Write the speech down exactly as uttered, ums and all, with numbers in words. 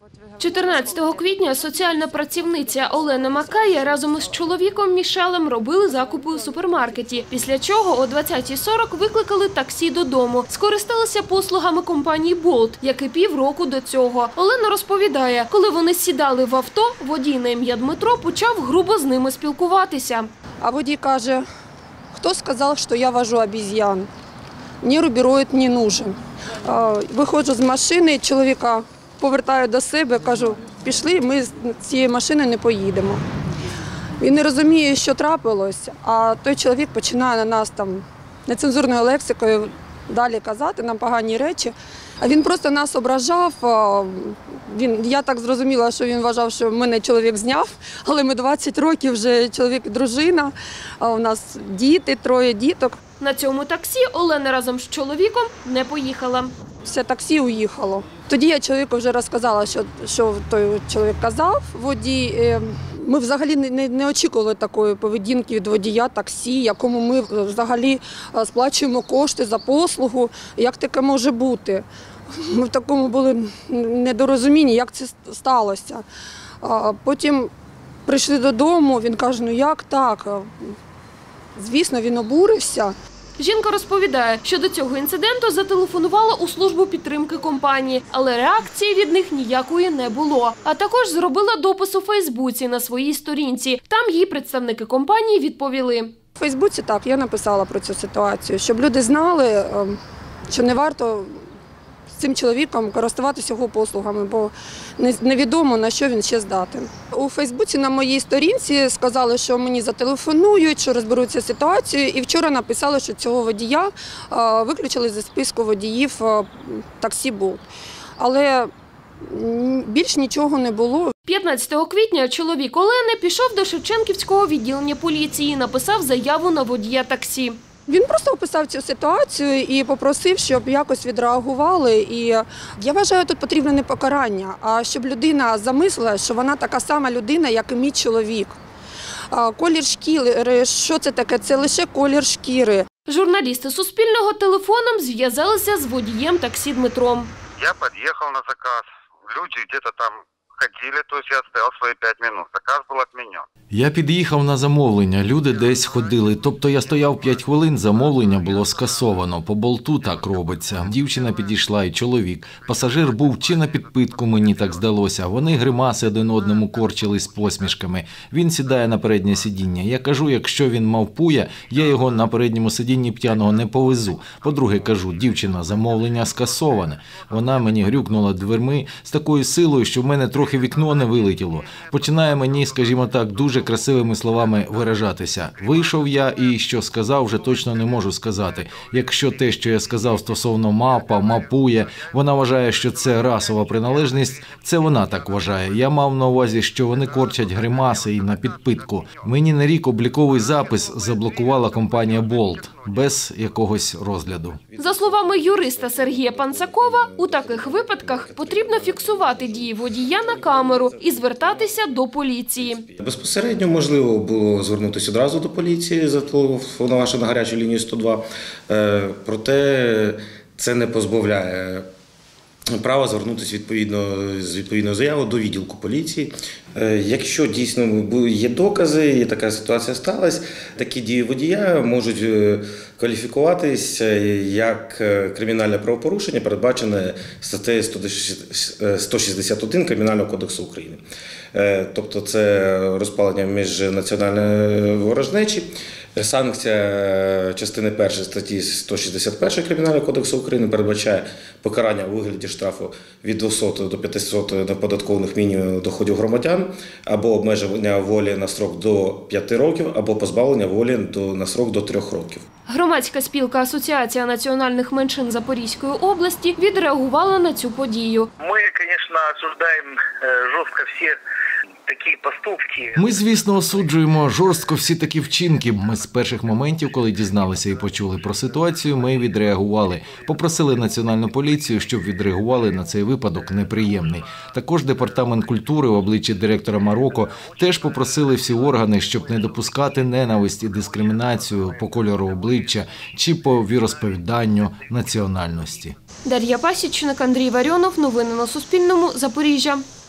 чотирнадцятого квітня соціальна працівниця Олена Макая разом із чоловіком Мішелем робили закупи у супермаркеті, після чого о двадцятій сорок викликали таксі додому. Скористалися послугами компанії «Болт», як і півроку до цього. Олена розповідає, коли вони сідали в авто, водій на ім'я Дмитро почав грубо з ними спілкуватися. А водій каже: «Хто сказав, що я вожу обезьян? Мені рубероїд не нужен». Виходжу з машини, чоловіка повертаю до себе, кажу: пішли, ми з цієї машини не поїдемо. Він не розуміє, що трапилось, а той чоловік починає на нас там нецензурною лексикою далі казати нам погані речі. А він просто нас ображав. Він, я так зрозуміла, що він вважав, що мене чоловік зняв, але ми двадцять років вже чоловік і дружина, а у нас діти, троє діток. На цьому таксі Олена разом з чоловіком не поїхала. Все таксі уїхало. Тоді я чоловіку вже розказала, що, що той чоловік казав, водій. Ми взагалі не, не очікували такої поведінки від водія таксі, якому ми взагалі сплачуємо кошти за послугу. Як таке може бути? Ми в такому були недорозумінні, як це сталося. А потім прийшли додому, він каже: ну як так? Звісно, він обурився. Жінка розповідає, що до цього інциденту зателефонувала у службу підтримки компанії, але реакції від них ніякої не було. А також зробила допис у Фейсбуці на своїй сторінці. Там їй представники компанії відповіли. У Фейсбуці так, я написала про цю ситуацію, щоб люди знали, що не варто з цим чоловіком користуватися його послугами, бо невідомо, на що він ще здатен. У Фейсбуці на моїй сторінці сказали, що мені зателефонують, що розберуться з ситуацією, і вчора написали, що цього водія виключили зі списку водіїв таксі «Болт». Але більш нічого не було. п'ятнадцятого квітня чоловік Олени пішов до Шевченківського відділення поліції і написав заяву на водія таксі. Він просто описав цю ситуацію і попросив, щоб якось відреагували. І я вважаю, тут потрібно не покарання, а щоб людина замислила, що вона така сама людина, як і мій чоловік. Колір шкіри, що це таке? Це лише колір шкіри. Журналісти Суспільного телефоном зв'язалися з водієм таксі Дмитром. Я під'їхав на заказ, люди десь там ходили, тобто я стояв свої п'ять хвилин, заказ був відмінений. Я під'їхав на замовлення, люди десь ходили, тобто я стояв п'ять хвилин, замовлення було скасовано, по болту так робиться. Дівчина підійшла і чоловік. Пасажир був чи на підпитку, мені так здалося, вони гримаси один одному корчили з посмішками. Він сідає на переднє сидіння. Я кажу, якщо він мавпує, я його на передньому сидінні п'яного не повезу. По-друге, кажу: дівчина, замовлення скасоване. Вона мені грюкнула дверми з такою силою, що в мене трохи вікно не вилетіло. Починає мені, скажімо так, дуже красивими словами виражатися. Вийшов я і що сказав, вже точно не можу сказати. Якщо те, що я сказав стосовно мапа, мапує, вона вважає, що це расова приналежність, це вона так вважає. Я мав на увазі, що вони корчать гримаси і на підпитку. Мені на рік обліковий запис заблокувала компанія «Болт» без якогось розгляду. За словами юриста Сергія Панцакова, у таких випадках потрібно фіксувати дії водія на камеру і звертатися до поліції. Безпосередньо можливо було звернутися одразу до поліції, зателефонувавши на гарячу лінію сто два, проте це не позбавляє права звернутися відповідно з відповідною заявою до відділку поліції. Якщо дійсно є докази і така ситуація сталася, такі дії водія можуть кваліфікуватися як кримінальне правопорушення, передбачене статтею сто шістдесят один Кримінального кодексу України. Тобто це розпалення міжнаціональної ворожнечі. Санкція частини першої статті сто шістдесят першої Кримінального кодексу України передбачає покарання у вигляді штрафу від двохсот до п'ятисот неоподаткованих мінімумів доходів громадян, або обмеження волі на строк до п'яти років, або позбавлення волі на строк до трьох років. Громадська спілка «Асоціація національних меншин Запорізької області» відреагувала на цю подію. Ми, звісно, осуджуємо жорстко всі такие поступки. Ми, звісно, осуджуємо жорстко всі такі вчинки. Ми з перших моментів, коли дізналися і почули про ситуацію, ми відреагували. Попросили Національну поліцію, щоб відреагували на цей випадок неприємний. Також Департамент культури в обличчі директора Марокко теж попросили всі органи, щоб не допускати ненависть і дискримінацію по кольору обличчя чи по віросповіданню, національності. Дар'я Пасічник, Андрій Варіонов. Новини на Суспільному. Запоріжжя.